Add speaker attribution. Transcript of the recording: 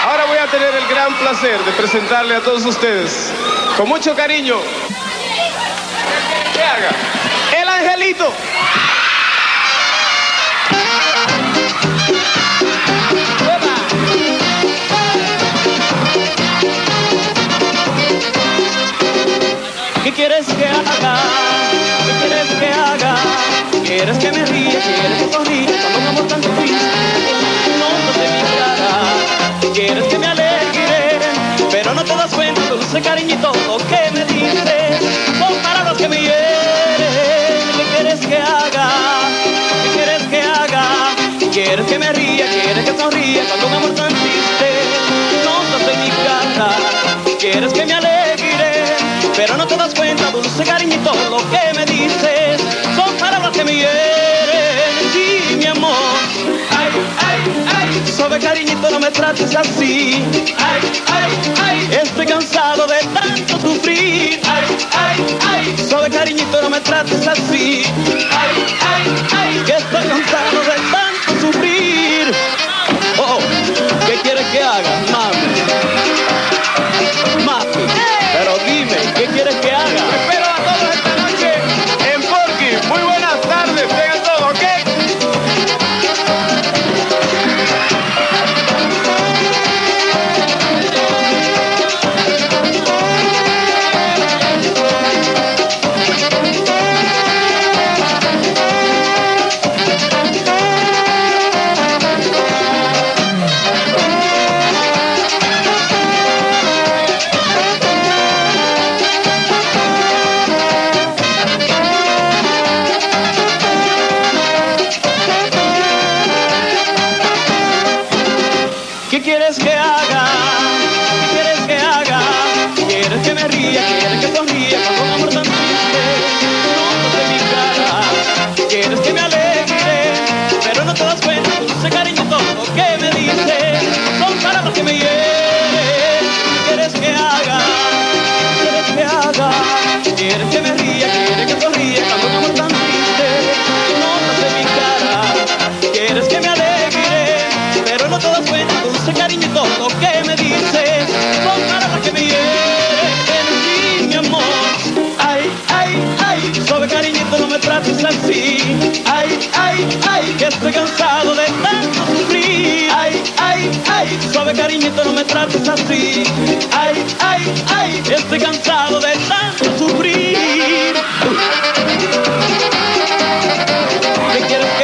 Speaker 1: Ahora voy a tener el gran placer de presentarle a todos ustedes, con mucho cariño, que haga el Angelito.
Speaker 2: ¿Qué quieres que haga? ¿Qué quieres que haga? ¿Quieres que me ría? ¿Quieres que sonríe? Cuando un amor tan triste no de mi cara. ¿Quieres que me alegre? Pero no te das cuenta, dulce cariñito, lo que me dices son palabras que me hieren. ¿Qué quieres que haga? ¿Qué quieres que haga? ¿Quieres que me ría? ¿Quieres que sonríe? Cuando un amor tan triste no de mi cara. ¿Quieres que me alegre? Pero no te das cuenta, dulce cariñito, lo que me dices son palabras que me hieren. Sí, mi amor. Ay, ay, ay, suave cariñito, no me trates así. Ay, ay, ay, estoy cansado de tanto sufrir. Ay, ay, ay, suave cariñito, no me trates así. Ay, ay, ay, que estoy cansado de tanto sufrir. Oh, ¿qué quieres que haga, mami? Mami, pero dime, ¿qué quieres que haga?
Speaker 1: Espero a todos esta noche en Porky. Muy buenas tardes, tengan todos, ¿ok?
Speaker 2: ¿Qué quieres que haga? ¿Qué quieres que haga? ¿Quieres que me ría? ¿Quieres que sonríe? Cuando un amor tan triste no de mi cara. ¿Quieres que me alegre? Pero no te das cuenta, dulce cariñito, lo que me dices son palabras que me hieren. ¿Qué quieres que haga? ¿Qué quieres que haga? ¿Quieres que me ría? ¿Quieres que sonríe? Cuando un amor tan triste no de mi cara. ¿Quieres que me alegre? Pero no te das cuenta, dulce cariñito, lo que me dices son palabras que me hieren. Sí, mi amor. Ay, ay, ay, suave cariñito, no me trates así. Ay, ay, ay, que estoy cansado de tanto sufrir. Ay, ay, ay, suave cariñito, no me trates así. Ay, ay, ay, estoy cansado de tanto sufrir. ¿Qué quieres que